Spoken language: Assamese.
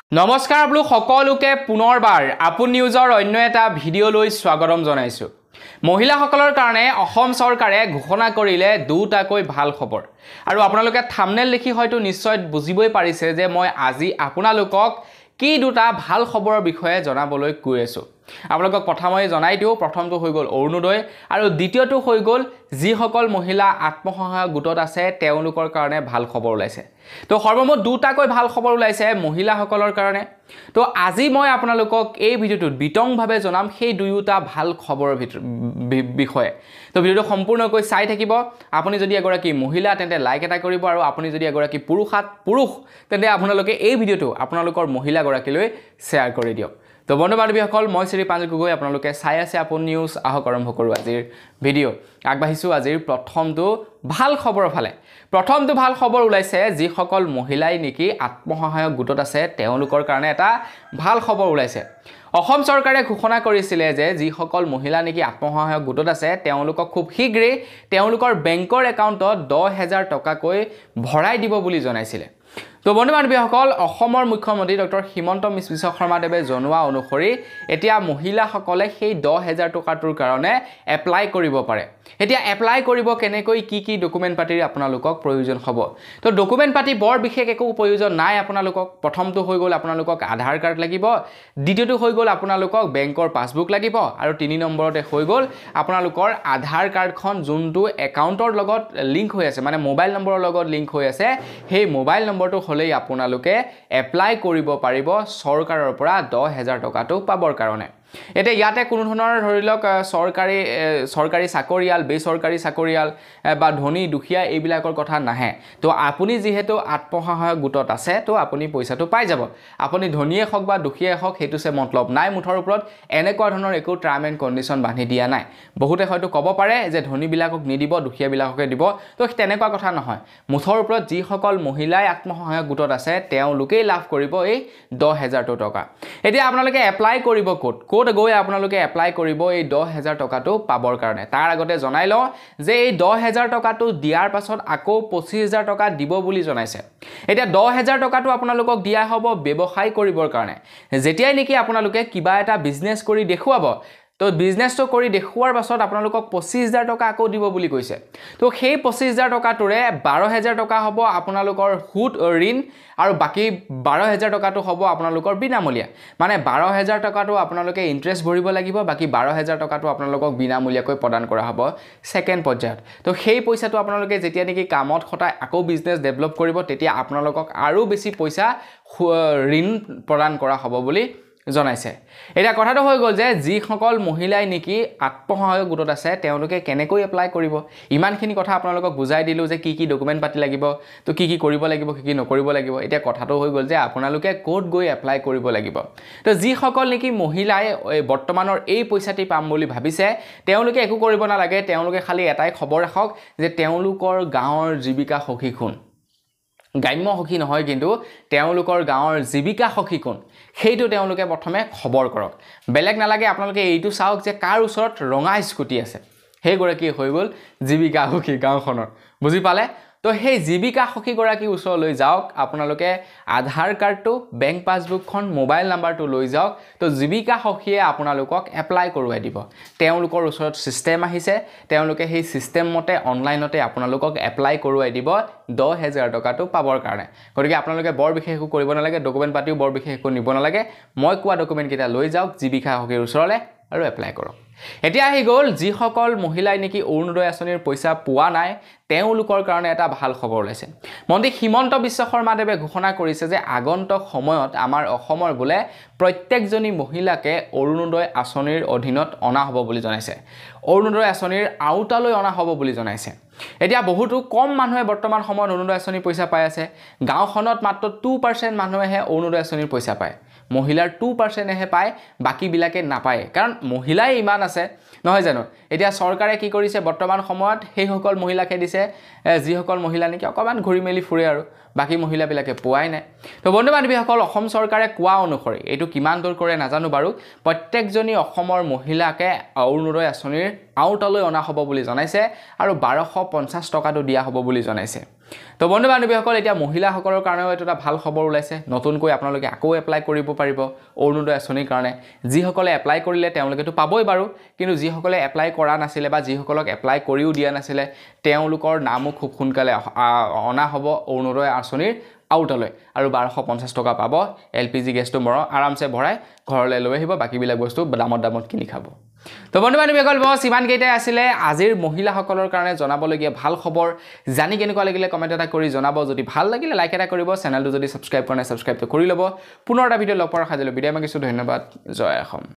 নমস্কাৰ বলো সকলোকে পুনৰবাৰ আপুন নিউজৰ অন্য এটা ভিডিও লৈ স্বাগতম জনাইছো মহিলাসকলৰ কাৰণে অসম চৰকাৰে ঘোষণা কৰিলে দুটাকৈ ভাল খবৰ আৰু আপোনালোকে থাম্বনেল দেখি হয়তো নিশ্চয় বুজিবই পাৰিছে যে মই আজি আপোনালোকক কি দুটা ভাল খবৰৰ বিষয়ে জনাবলৈ কৈ আছো আপোনালোকক প্ৰথমে জনাই দিও প্ৰথমটো হৈ গল অৰুণোদয় আৰু দ্বিতীয়টো হৈ গল যিসকল মহিলা আত্মসহায়ক গোটত আছে তেওঁলোকৰ কাৰণে ভাল খবৰ ওলাইছে তো সৰ্বমুঠ দুটাকৈ ভাল খবৰ ওলাইছে মহিলাসকলৰ কাৰণে তো আজি মই আপোনালোকক এই ভিডিওটোত বিতংভাৱে জনাম সেই দুয়োটা ভাল খবৰৰ বিষয়ে তো ভিডিওটো সম্পূৰ্ণকৈ চাই থাকিব আপুনি যদি এগৰাকী মহিলা তেন্তে লাইক এটা কৰিব আৰু আপুনি যদি এগৰাকী পুৰুষ তেন্তে আপোনালোকে এই ভিডিওটো আপোনালোকৰ মহিলা গৰাকীলৈ শেয়াৰ কৰি দিয়ক তো বন্ধু বান্ধৱীসকল মই শ্ৰী পাঞ্জল গগৈ আপোনালোকে চাই আছে আপোন নিউজ আহক আৰম্ভ কৰো আজিৰ ভিডিও আগবাঢ়িছো আজিৰ প্ৰথমটো ভাল খবৰ ফালে প্ৰথমটো ভাল খবৰ ওলাইছে যিসকল মহিলাই নেকি আত্মসহায়ক গোটত আছে তেওঁলোকৰ কাৰণে এটা ভাল খবৰ ওলাইছে অসম চৰকাৰে ঘোষণা কৰিছিল যে যিসকল মহিলা নেকি আত্মসহায়ক গোটত আছে তেওঁলোকক খুব শীঘ্ৰে তেওঁলোকৰ বেংকৰ একাউণ্টত 10000 টকাকৈ ভৰাই দিব বুলি জনাইছিল তো বন্ধু বান্ধৱীসকল অসমৰ মুখ্যমন্ত্ৰী ডক্টৰ হিমন্ত বিশ্ব শৰ্মাদেৱে জনোৱা অনুসৰি এতিয়া মহিলাসকলে সেই 10000 টকাটোৰ কাৰণে এপ্লাই কৰিব পাৰে এতিয়া এপ্লাই কৰিব কেনেকৈ কি ডকুমেন্ট পাতিৰ আপোনালোকক প্ৰয়োজন হ'ব তো ডকুমেন্ট পাতি বৰ বিশেষ একো প্ৰয়োজন নাই আপোনালোকক প্ৰথমটো হৈ গল আপোনালোকক আধাৰ কাৰ্ড লাগিব দ্বিতীয়টো হৈ গল আপোনালোকক বেংকৰ পাছবুক লাগিব আৰু 3 নম্বৰতে হৈ গল আপোনালোকৰ আধাৰ কাৰ্ডখন যোনটো একাউণ্টৰ লগত লিংক হৈ আছে মানে মোবাইল নম্বৰৰ লগত লিংক হৈ আছে সেই মোবাইল নম্বৰটো হলেই আপোনালোকে এপ্লাই কৰিব পাৰিব চৰকাৰৰ পৰা 10000 টকাটো পাবৰ কাৰণে এতে ইয়াতে কোনো ধৰণৰ ধৰিলক চৰকাৰী চাকৰিয়াল বেচৰকাৰী চাকৰিয়াল বা ধনী দুখীয়া এইবিলাকৰ কথা নাহে তো আপুনি যেহেতু আত্মসহায়ক গোটত আছে তো আপুনি পইচাটো পাই যাব আপুনি ধনীয়ে হওক বা দুখীয়াই হওক হেতু সে মতলব নাই মুঠৰ ওপৰত এনেকুৱা ধৰণৰ একো টাৰ্ম এণ্ড কণ্ডিশ্যন বান্ধি দিয়া নাই বহুতে হয়তো ক'ব পাৰে যে ধনী বিলাকক নিদিব দুখীয়া বিলাককে দিব তো তেনেকুৱা কথা নহয় মুঠৰ ওপৰত যিসকল মহিলাই আত্মসহায়ক গোটত আছে তেওঁলোকেই লাভ কৰিব এই 10000 টকা এতিয়া আপোনালোকে এপ্লাই কৰিব ক'ত গৈ আপোনালোকে এপ্লাই কৰিব এই 10000 টকাটো পাবৰ কাৰণে তাৰ আগতে জনাই লওঁ যে এই 10000 টকাটো দিয়াৰ পাছত আকৌ 25000 টকা দিব বুলি জনাইছে এতিয়া 10000 টকাটো আপোনালোকক দিয়া হ'ব ব্যৱসায় কৰিবৰ কাৰণে যেতিয়াই নেকি আপোনালোকে কিবা এটা বিজনেছ কৰি দেখুৱাব তো বিজনেছটো কৰি দেখুৱাৰ পাছত আপোনালোকক 25000 টকা আকৌ দিব বুলি কৈছে তো সেই 25000 টকাটোৰে 12000 টকা হ'ব আপোনালোকৰ সুদ ঋণ আৰু বাকি 12000 টকাটো হ'ব আপোনালোকৰ বিনামূলীয়া মানে 12000 টকাটো আপোনালোকে ইন্টাৰেষ্ট ভৰিব লাগিব বাকি 12000 টকাটো আপোনালোকক বিনামূলীয়াকৈ প্ৰদান কৰা হ'ব সেকেন্ড পৰ্যায়ত তো সেই পইচাটো আপোনালোকে যেতিয়া নেকি কামত খটাই আকৌ বিজনেছ ডেভেলপ কৰিব তেতিয়া আপোনালোকক আৰু বেছি পইচা ঋণ প্ৰদান কৰা হ'ব বুলি জনাইছে এটা কথাটো হৈ গল যে যিসকল মহিলাই নেকি আত্মসহায়ক গোটত আছে তেওঁলোকে কেনেকৈ এপ্লাই কৰিব ইমানখিনি কথা আপোনালোকক বুজাই দিলো যে কি ডকুমেন্ট পাতি লাগিব তো কি কৰিব লাগিব কি নকৰিব লাগিব এটা কথাটো হৈ গল যে আপোনালোকে কোড গৈ এপ্লাই কৰিব লাগিব তো যিসকল নেকি মহিলাই বৰ্তমানৰ এই পইচাটি পাম বুলি ভাবিছে তেওঁলোকে একো কৰিব নালাগে তেওঁলোকে খালি এটাই খবৰ ৰাখক যে তেওঁলোকৰ গাঁৱৰ জীৱিকা সখী কোন গ্ৰাম্য সখী নহয় কিন্তু তেওঁলোকৰ গাঁৱৰ জীৱিকা সখী কোন সেইটো তেওঁলোকে প্ৰথমে খবৰ কৰক বেলেগ নালাগে আপোনালোকে এইটো চাওক যে কাৰ ওচৰত ৰঙা স্কুটি আছে সেই গৰাকী হৈ গল জীৱিকা সখী গাঁওখনৰ বুজি পালে তো সেই জীৱিকা সখী গৰাকী ওচৰলৈ যাওক আপোনালোকে আধাৰ কাৰ্ডটো বেংক পাছবুকখন মোবাইল নাম্বাৰটো লৈ যাওক তো জীৱিকা সখীয়ে আপোনালোকক এপ্লাই কৰোৱাই দিব তেওঁলোকৰ ওচৰত সিস্টেম আহিছে তেওঁলোকে সেই সিস্টেম মতে অনলাইনতে আপোনালোকক এপ্লাই কৰোৱাই দিব 10000 টকাটো পাবৰ কাৰণে গতিকে আপোনালোকে বৰ বিশেষ একো কৰিব নালাগে ডকুমেন্ট পাতিও বৰ বিশেষ একো নিব নালাগে মই কোৱা ডকুমেন্ট কেইটা লৈ যাওক জীৱিকা সখীৰ ওচৰলৈ আৰু এপ্লাই কৰক এতিয়া আহি গল যিসকল মহিলাই নেকি অৰুণোদয় আঁচনিৰ পইচা পোৱা নাই তেওঁলোকৰ কাৰণে এটা ভাল খবৰ ওলাইছে মন্ত্ৰী হিমন্ত বিশ্ব শৰ্মাদেৱে ঘোষণা কৰিছে যে আগন্তুক সময়ত আমাৰ অসমৰ বোলে প্ৰত্যেকজনী মহিলাকে অৰুণোদয় আঁচনিৰ অধীনত অনা হ'ব বুলি জনাইছে অৰুণোদয় আঁচনিৰ আওতালৈ অনা হ'ব বুলি জনাইছে এতিয়া বহুতো কম মানুহে বৰ্তমান সময়ত অৰুণোদয় আঁচনিৰ পইচা পাই আছে গাঁওখনত মাত্ৰ 2% মানুহেহে অৰুণোদয় আঁচনিৰ পইচা পায় মহিলাৰ 2% হে পায় বাকি বিলাকে নাপায় কাৰণ মহিলাই ইমান আছে নহয় জানো এতিয়া চৰকাৰে কি কৰিছে বৰ্তমান সময়ত সেইসকল মহিলাকে দিছে যিসকল মহিলা নেকি অকমান ঘূৰি মেলি ফুৰে আৰু বাকি মহিলাবিলাকে পোৱাই নাই তো বন্ধু বান্ধৱীসকল অসম চৰকাৰে কোৱা অনুসৰি এইটো কিমান দূৰ কৰে নাজানো বাৰু প্ৰত্যেকজনী অসমৰ মহিলাকে অৰুণোদয় আঁচনিৰ আওতালৈ অনা হ'ব বুলি জনাইছে আৰু 1250 টকাটো দিয়া হ'ব বুলি জনাইছে তো বন্ধু বান্ধৱীসকল এতিয়া মহিলাসকলৰ কাৰণেও এটা ভাল খবৰ ওলাইছে নতুনকৈ আপোনালোকে আকৌ এপ্লাই কৰিব পাৰিব অৰুণোদয় আঁচনিৰ কাৰণে যিসকলে এপ্লাই কৰিলে তেওঁলোকেতো পাবই বাৰু কিন্তু যিসকলে এপ্লাই কৰা নাছিলে বা যিসকলক এপ্লাই কৰিও দিয়া নাছিলে তেওঁলোকৰ নামো খুব সোনকালে অনা হ'ব অৰুণোদয় আঁচনিৰ আউটালৈ আৰু 1250 টকা পাব এলপিজি গেছটো আৰামছে ভৰাই ঘৰলৈ লৈ আহিব বাকিবিলাক বস্তু দামত কিনি খাব তো বন্ধু বান্ধৱীসকল বস ইমান কেইটাই আছিলে আজিৰ মহিলাসকলৰ কাৰণে জনাবলগীয়া ভাল খবৰ জানি কেনেকুৱা লাগিলে কমেণ্ট এটা কৰি জনাব যদি ভাল লাগিলে লাইক এটা কৰিব চেনেলটো যদি সাবস্ক্ৰাইব কৰা নাই সাবস্ক্ৰাইবটো কৰি ল'ব পুনৰ এটা ভিডিঅ' লগ পোৱাৰ আশা থাকিলে বিদায় মাগিছোঁ ধন্যবাদ জয় অসম